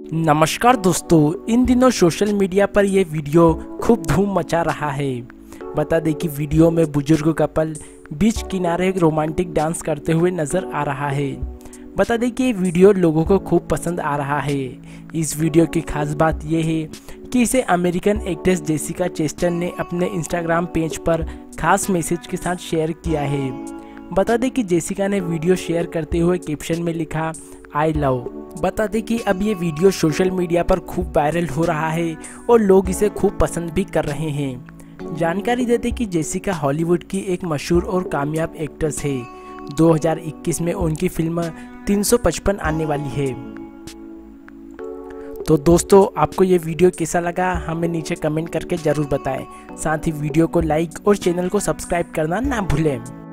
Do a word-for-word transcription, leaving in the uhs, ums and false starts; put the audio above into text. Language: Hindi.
नमस्कार दोस्तों, इन दिनों सोशल मीडिया पर यह वीडियो खूब धूम मचा रहा है। बता दें कि वीडियो में बुजुर्ग कपल बीच किनारे रोमांटिक डांस करते हुए नजर आ रहा है। बता दें कि ये वीडियो लोगों को खूब पसंद आ रहा है। इस वीडियो की खास बात यह है कि इसे अमेरिकन एक्ट्रेस जेसिका चेस्टन ने अपने इंस्टाग्राम पेज पर खास मैसेज के साथ शेयर किया है। बता दें कि जेसिका ने वीडियो शेयर करते हुए कैप्शन में लिखा आई लव। बता दें कि अब ये वीडियो सोशल मीडिया पर खूब वायरल हो रहा है और लोग इसे खूब पसंद भी कर रहे हैं। जानकारी देते कि जेसिका हॉलीवुड की एक मशहूर और कामयाब एक्ट्रेस है। दो हज़ार इक्कीस में उनकी फिल्म तीन सौ पचपन आने वाली है। तो दोस्तों, आपको ये वीडियो कैसा लगा हमें नीचे कमेंट करके ज़रूर बताएं। साथ ही वीडियो को लाइक और चैनल को सब्सक्राइब करना ना भूलें।